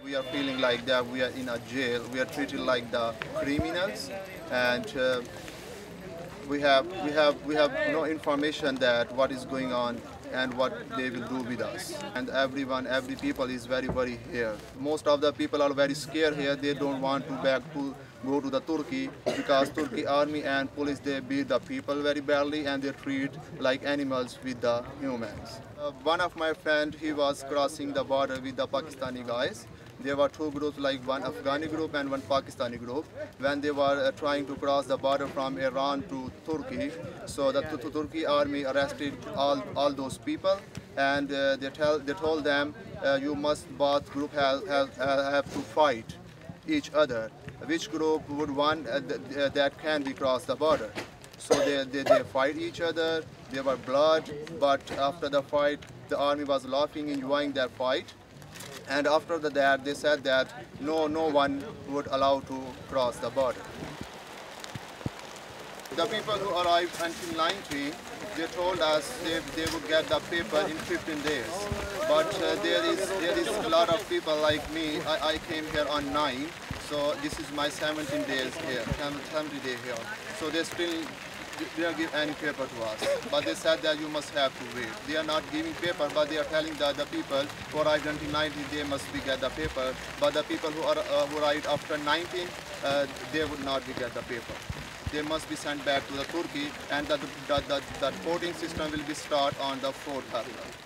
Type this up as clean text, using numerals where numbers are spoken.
We are feeling like that we are in a jail. We are treated like the criminals, and we have no information that what is going on and what they will do with us. And every people is very worried here. Most of the people are very scared here. They don't want to go to the Turkey, because Turkey army and police, they beat the people very badly and they treat like animals with the humans. One of my friend, he was crossing the border with the Pakistani guys. There were two groups, like one Afghani group and one Pakistani group. When they were trying to cross the border from Iran to Turkey, so the Turkey army arrested all those people, and they told them, you must, both group have to fight each other. Which group would want that can be cross the border? So they fight each other. There were blood, but after the fight, the army was laughing, enjoying their fight. And after that, they said that no one would allow to cross the border. The people who arrived until 19, they told us they would get the paper in 15 days. But there is a lot of people like me. I came here on 9, so this is my 17 days here, 70 day here. So they didn't give any paper to us, but they said that you must have to wait. They are not giving paper, but they are telling that the people who arrived until 19, they must get the paper. But the people who arrived after 19, they would not get the paper. They must be sent back to the Turkey, and the voting system will be start on the 4th April.